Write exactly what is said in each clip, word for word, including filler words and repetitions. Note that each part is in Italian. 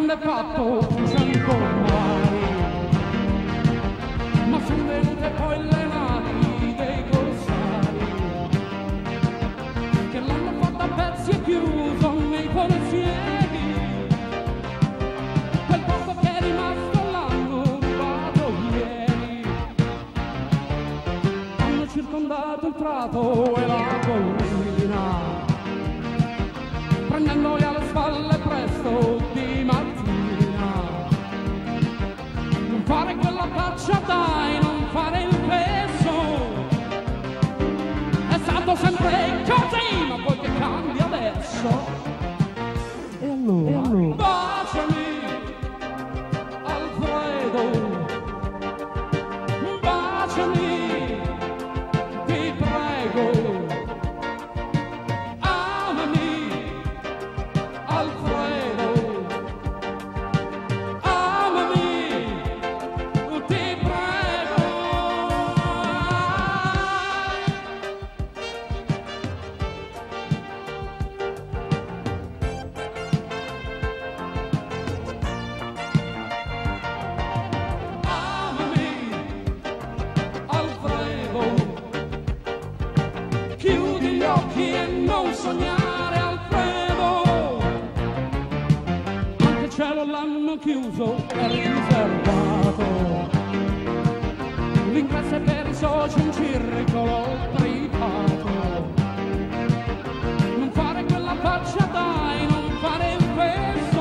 grande fatto cento mai, ma sono venute poi le navi dei corsari che l'hanno fatta a pezzi e chiuso nei pensieri. Quel poco che è rimasto l'hanno rubato ieri, hanno circondato il prato e la collina, prendendoli alle spalle presto di mattina. Non fare quella faccia, dai, non fare il peso, è stato sempre così, ma poi che cambia adesso? E allora? E allora? Baciami, Alfredo, baciami, ti prego. Alfredo, amami, ti prego. Amami, Alfredo, chiudi gli occhi e non sognare, Alfredo. Il cielo l'hanno chiuso e riservato, l'ingresso è per i soci un circolo privato. Non fare quella faccia, dai, non fare il peso,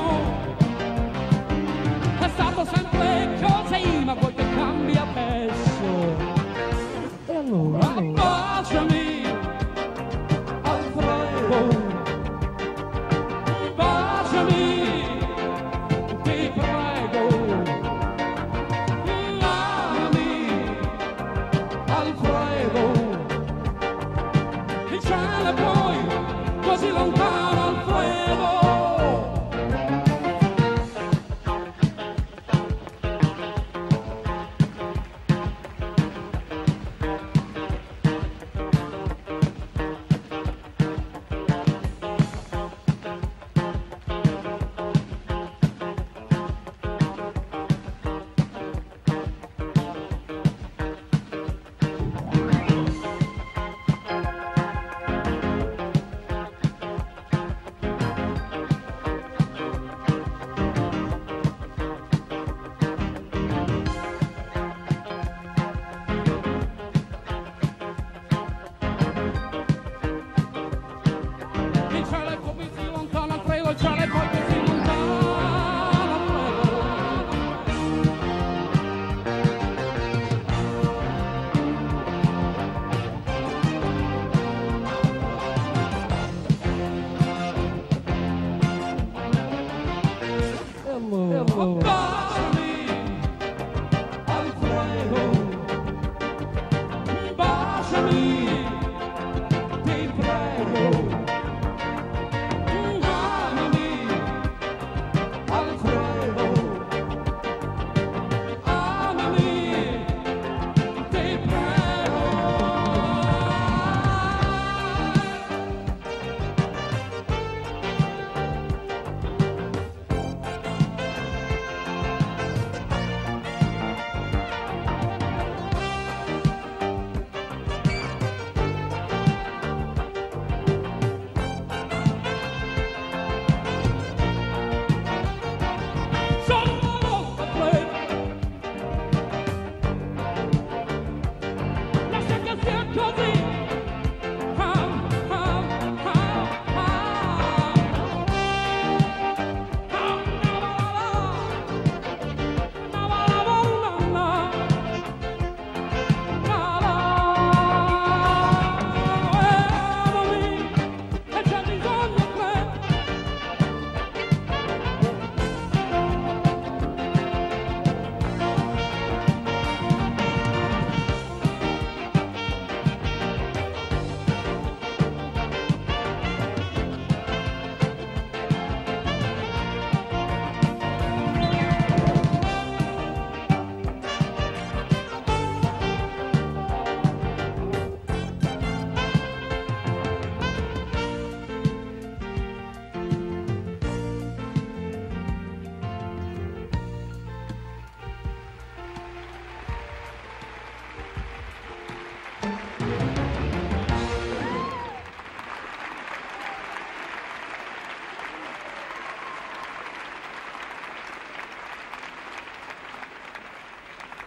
è stato sempre così, ma poi che cambia adesso? E allora? Baciami, Alfredo, baciami, ti prego, amami, Alfredo.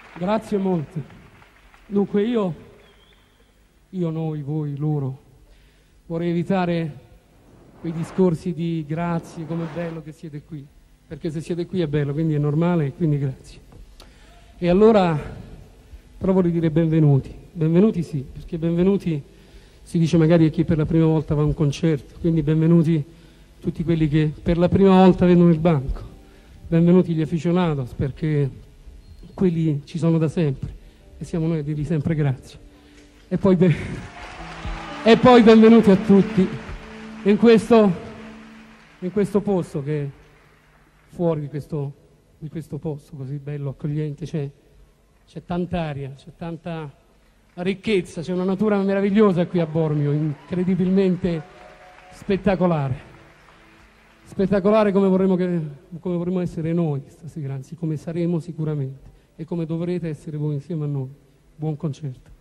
Grazie molte. Dunque io, io, noi, voi, loro, vorrei evitare quei discorsi di grazie, com'è bello che siete qui, perché se siete qui è bello, quindi è normale, quindi grazie. E allora, però vorrei dire benvenuti, benvenuti sì, perché benvenuti si dice magari a chi per la prima volta va a un concerto, quindi benvenuti tutti quelli che per la prima volta vedono il banco, benvenuti gli aficionados, perché quelli ci sono da sempre e siamo noi a dirgli sempre grazie. E poi, be- e poi benvenuti a tutti in questo, in questo posto che è fuori di questo, di questo posto così bello, accogliente, c'è, c'è tanta aria, c'è tanta ricchezza, c'è una natura meravigliosa qui a Bormio, incredibilmente spettacolare. Spettacolare come vorremmo, che, come vorremmo essere noi stasera, anzi come saremo sicuramente e come dovrete essere voi insieme a noi. Buon concerto.